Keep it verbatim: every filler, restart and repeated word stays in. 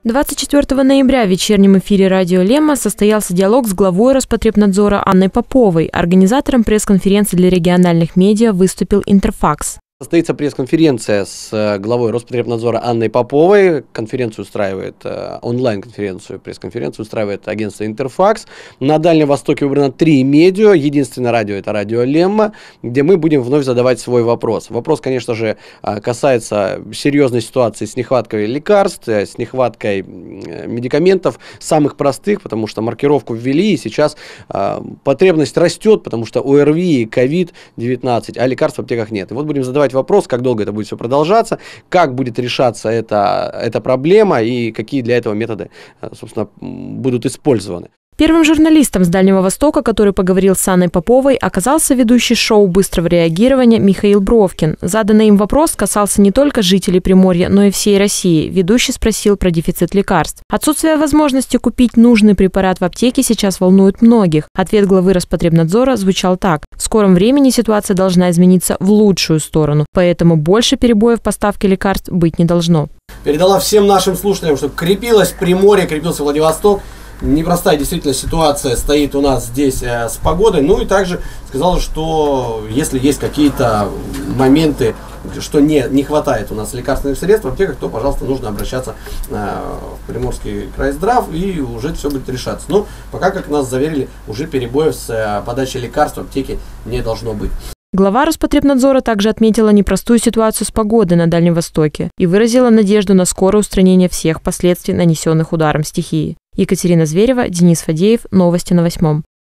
двадцать четвёртого ноября в вечернем эфире радио Лемма состоялся диалог с главой Роспотребнадзора Анной Поповой. Организатором пресс-конференции для региональных медиа выступил Интерфакс. Состоится пресс-конференция с главой Роспотребнадзора Анной Поповой. Конференцию устраивает, онлайн-конференцию, пресс-конференцию устраивает агентство Интерфакс. На Дальнем Востоке выбрано три медиа. Единственное радио — это радио Лемма, где мы будем вновь задавать свой вопрос. Вопрос, конечно же, касается серьезной ситуации с нехваткой лекарств, с нехваткой медикаментов, самых простых, потому что маркировку ввели, и сейчас потребность растет, потому что ОРВИ, ковид девятнадцать, а лекарств в аптеках нет. И вот будем задавать вопрос, как долго это будет все продолжаться, как будет решаться эта, эта проблема и какие для этого методы, собственно, будут использованы. Первым журналистом с Дальнего Востока, который поговорил с Анной Поповой, оказался ведущий шоу быстрого реагирования Михаил Бровкин. Заданный им вопрос касался не только жителей Приморья, но и всей России. Ведущий спросил про дефицит лекарств. Отсутствие возможности купить нужный препарат в аптеке сейчас волнует многих. Ответ главы Роспотребнадзора звучал так: в скором времени ситуация должна измениться в лучшую сторону, поэтому больше перебоев в поставке лекарств быть не должно. Передала всем нашим слушателям, чтобы крепилось Приморье, крепился Владивосток. Непростая действительно ситуация стоит у нас здесь э, с погодой. Ну и также сказала, что если есть какие-то моменты, что не, не хватает у нас лекарственных средств в аптеках, то, пожалуйста, нужно обращаться э, в Приморский крайздрав, и уже все будет решаться. Но пока, как нас заверили, уже перебоев с э, подачей лекарств в аптеке не должно быть. Глава Роспотребнадзора также отметила непростую ситуацию с погодой на Дальнем Востоке и выразила надежду на скорое устранение всех последствий, нанесенных ударом стихии. Екатерина Зверева, Денис Фадеев. Новости на восьмом.